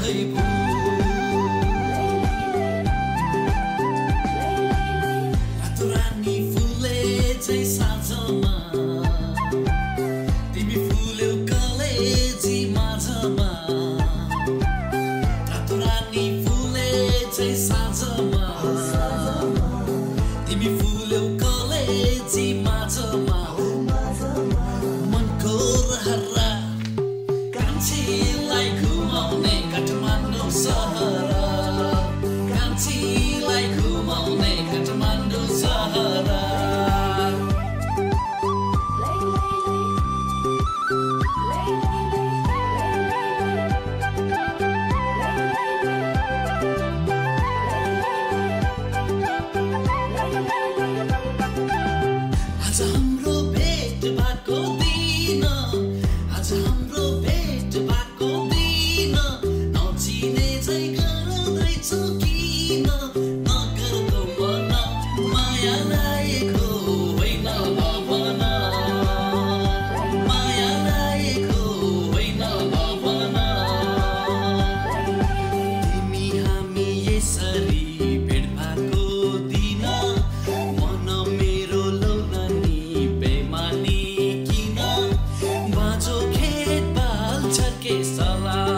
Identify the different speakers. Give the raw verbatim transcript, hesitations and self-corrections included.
Speaker 1: सधैँ भू रातो रानी फुले चाहिँ साँझमा तिमी फुल्यौ कलेजी माझमा रातो रानी फुले चाहिँ साँझमा तिमी फुल्यौ कलेजी माझमा मनको रहरा कान्छीलाई घुमाउने काठमाडौँ सहर कान्छीलाई घुमाउने काठमाडौँ सहर आज हाम्रो भेट भएको दिन आज हाम्रो भेट भएको दिन नचिने चाहिँ गर्दैछौ किन नगर्दो मन माया लागेको होइन भन माया लागेको होइन भन तिमी हामी यसरी भेट भएको दिन मन मेरो लौलानी बेमानी किन बाँझो खेत बाल्छ के सला